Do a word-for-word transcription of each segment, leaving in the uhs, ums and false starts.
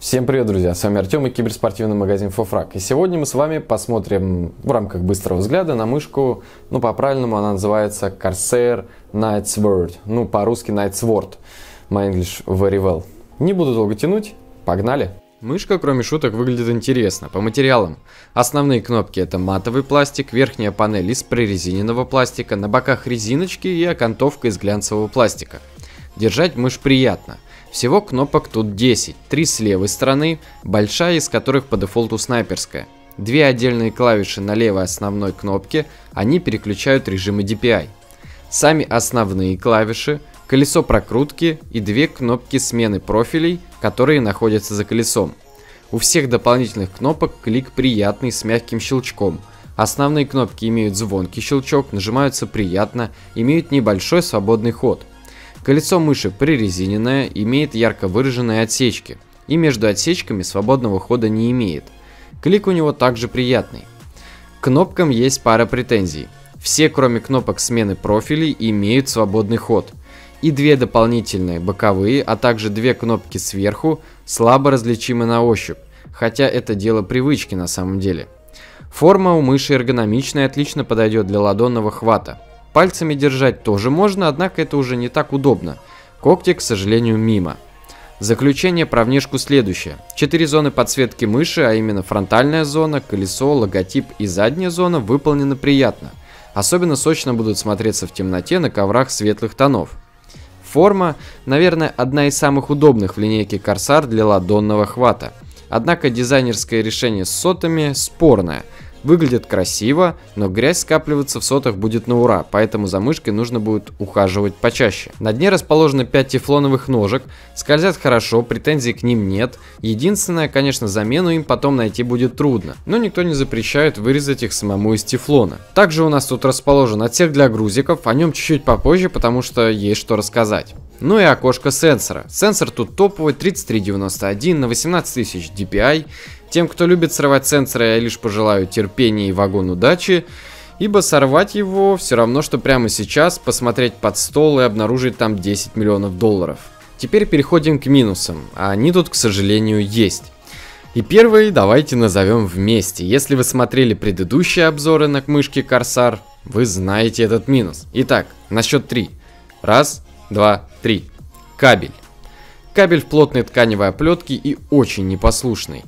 Всем привет, друзья! С вами Артем и киберспортивный магазин Fofrag. И сегодня мы с вами посмотрим в рамках быстрого взгляда на мышку, ну по-правильному она называется Corsair Nightsword, ну по-русски Nightsword. My English very well. Не буду долго тянуть, погнали! Мышка, кроме шуток, выглядит интересно. По материалам. Основные кнопки это матовый пластик, верхняя панель из прорезиненного пластика, на боках резиночки и окантовка из глянцевого пластика. Держать мышь приятно. Всего кнопок тут десять, три с левой стороны, большая из которых по дефолту снайперская. Две отдельные клавиши на левой основной кнопке, они переключают режимы ди пи ай. Сами основные клавиши, колесо прокрутки и две кнопки смены профилей, которые находятся за колесом. У всех дополнительных кнопок клик приятный с мягким щелчком. Основные кнопки имеют звонкий щелчок, нажимаются приятно, имеют небольшой свободный ход. Колесо мыши прорезиненное, имеет ярко выраженные отсечки, и между отсечками свободного хода не имеет. Клик у него также приятный. К кнопкам есть пара претензий. Все, кроме кнопок смены профилей, имеют свободный ход. И две дополнительные боковые, а также две кнопки сверху, слабо различимы на ощупь, хотя это дело привычки на самом деле. Форма у мыши эргономичная, отлично подойдет для ладонного хвата. Пальцами держать тоже можно, однако это уже не так удобно. Когти, к сожалению, мимо. Заключение про внешку следующее. Четыре зоны подсветки мыши, а именно фронтальная зона, колесо, логотип и задняя зона выполнены приятно. Особенно сочно будут смотреться в темноте на коврах светлых тонов. Форма, наверное, одна из самых удобных в линейке Corsair для ладонного хвата. Однако дизайнерское решение с сотами спорное. Выглядит красиво, но грязь скапливаться в сотах будет на ура, поэтому за мышкой нужно будет ухаживать почаще. На дне расположены пять тефлоновых ножек, скользят хорошо, претензий к ним нет. Единственное, конечно, замену им потом найти будет трудно, но никто не запрещает вырезать их самому из тефлона. Также у нас тут расположен отсек для грузиков, о нем чуть-чуть попозже, потому что есть что рассказать. Ну и окошко сенсора. Сенсор тут топовый, тридцать три девяносто один на восемнадцать тысяч ди пи ай. Тем, кто любит срывать сенсоры, я лишь пожелаю терпения и вагон удачи, ибо сорвать его все равно, что прямо сейчас посмотреть под стол и обнаружить там десять миллионов долларов. Теперь переходим к минусам, а они тут, к сожалению, есть. И первый давайте назовем вместе. Если вы смотрели предыдущие обзоры на мышки Corsair, вы знаете этот минус. Итак, на счет три. Раз, два, три. Кабель. Кабель в плотной тканевой оплетке и очень непослушный.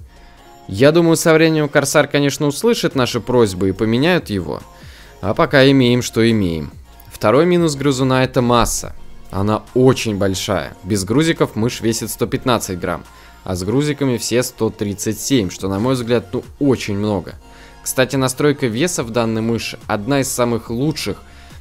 Я думаю, со временем Corsair, конечно, услышит наши просьбы и поменяют его. А пока имеем, что имеем. Второй минус грызуна — это масса. Она очень большая. Без грузиков мышь весит сто пятнадцать грамм, а с грузиками все сто тридцать семь, что, на мой взгляд, ну очень много. Кстати, настройка веса в данной мыши одна из самых лучших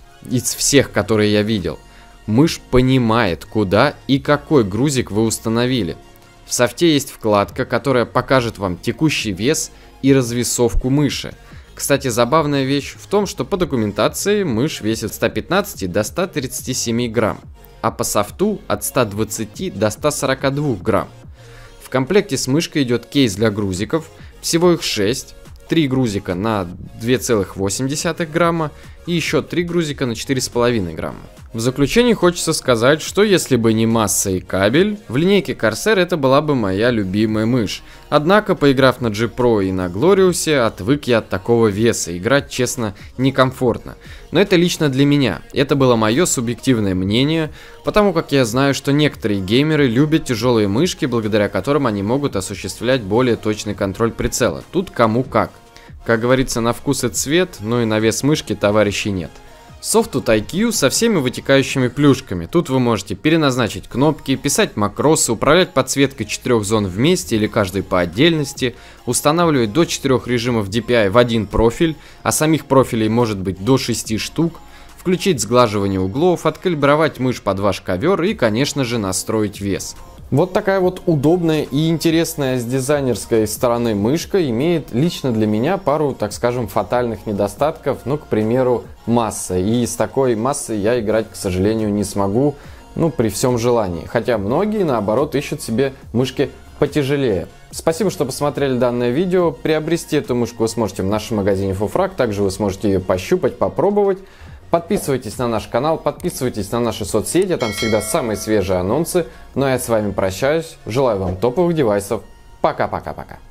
из всех, которые я видел. Мышь понимает, куда и какой грузик вы установили. В софте есть вкладка, которая покажет вам текущий вес и развесовку мыши. Кстати, забавная вещь в том, что по документации мышь весит от ста пятнадцати до ста тридцати семи грамм, а по софту от ста двадцати до ста сорока двух грамм. В комплекте с мышкой идет кейс для грузиков, всего их шесть, три грузика на две целых восемь десятых грамма и еще три грузика на четыре с половиной грамма. В заключение хочется сказать, что если бы не масса и кабель, в линейке Corsair это была бы моя любимая мышь. Однако, поиграв на джи про и на Glorious, отвык я от такого веса, играть, честно, некомфортно. Но это лично для меня, это было мое субъективное мнение, потому как я знаю, что некоторые геймеры любят тяжелые мышки, благодаря которым они могут осуществлять более точный контроль прицела. Тут кому как. Как говорится, на вкус и цвет, но и на вес мышки товарищей нет. Софт тут ай кью со всеми вытекающими плюшками. Тут вы можете переназначить кнопки, писать макросы, управлять подсветкой четырех зон вместе или каждой по отдельности, устанавливать до четырех режимов ди пи ай в один профиль, а самих профилей может быть до шести штук, включить сглаживание углов, откалибровать мышь под ваш ковер и, конечно же, настроить вес. Вот такая вот удобная и интересная с дизайнерской стороны мышка имеет лично для меня пару, так скажем, фатальных недостатков, ну, к примеру, масса. И с такой массой я играть, к сожалению, не смогу, ну, при всем желании. Хотя многие, наоборот, ищут себе мышки потяжелее. Спасибо, что посмотрели данное видео. Приобрести эту мышку вы сможете в нашем магазине Fofrag, также вы сможете ее пощупать, попробовать. Подписывайтесь на наш канал, подписывайтесь на наши соцсети, там всегда самые свежие анонсы. Ну а я с вами прощаюсь, желаю вам топовых девайсов. Пока-пока-пока.